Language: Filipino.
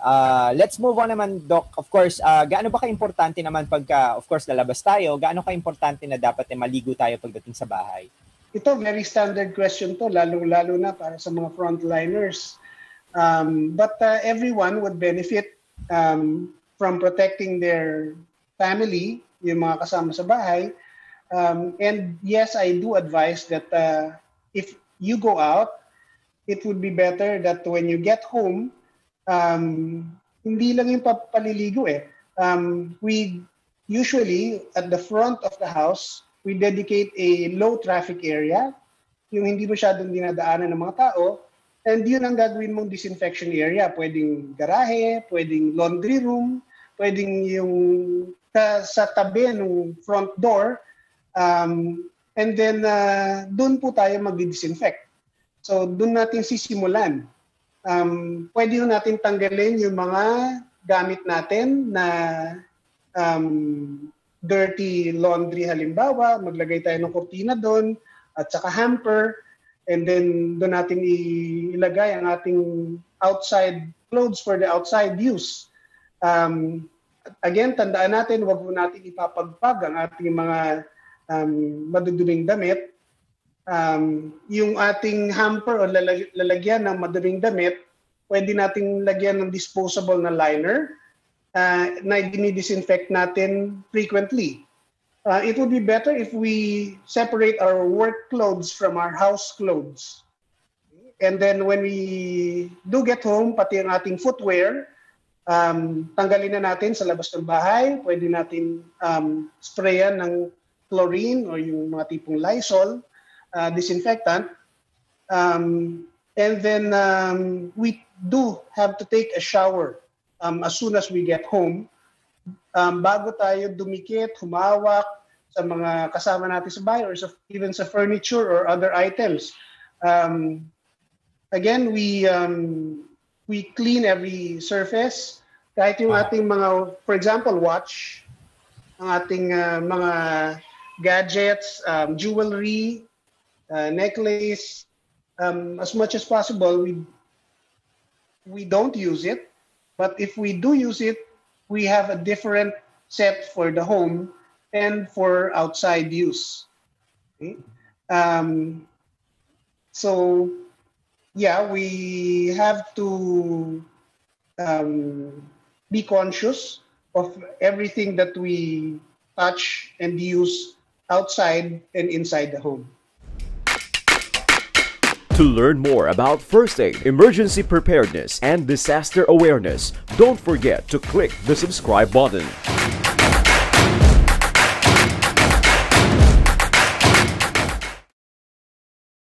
Let's move on naman, Doc. Of course, gaano ba ka-importante naman pagka, of course, lalabas tayo, gaano ka-importante na dapat maligo tayo pagdating sa bahay? Ito, very standard question to, lalo na para sa mga frontliners. But everyone would benefit from protecting their family, yung mga kasama sa bahay. And yes, I do advise that if you go out, it would be better that when you get home, hindi lang yung paliligo eh. We usually, at the front of the house, we dedicate a low traffic area, yung hindi masyadong dinadaanan ng mga tao, and yun ang gagawin mong disinfection area. Pwedeng garahe, pwedeng laundry room, pwedeng yung sa tabi ng front door, and then doon po tayo mag-disinfect. So doon natin sisimulan. Pwede natin tanggalin yung mga gamit natin na dirty laundry halimbawa, maglagay tayo ng kurtina doon at saka hamper, and then doon natin ilagay ang ating outside clothes for the outside use. Again, tandaan natin, wag mo natin ipapagpag ang ating mga maduduming damit. Yung ating hamper o lalagyan ng maduming damit, pwede nating lagyan ng disposable na liner na dinidisinfect natin frequently. It would be better if we separate our work clothes from our house clothes. And then when we do get home, pati ang ating footwear, tanggalin na natin sa labas ng bahay. Pwede natin sprayan ng chlorine o yung mga tipong Lysol, disinfectant, and then we do have to take a shower as soon as we get home bago tayo dumikit, humawak sa mga kasama natin sa bahay or even sa furniture or other items. Again, we clean every surface, kahit yung ating mga, for example, watch, ang ating mga gadgets, jewelry, necklace, as much as possible, we don't use it. But if we do use it, we have a different set for the home and for outside use. Okay? So, yeah, we have to be conscious of everything that we touch and use outside and inside the home. To learn more about first aid, emergency preparedness, and disaster awareness, don't forget to click the subscribe button.